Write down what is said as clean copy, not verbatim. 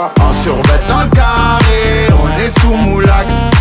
En survêt dans le carré, on est sous moulax.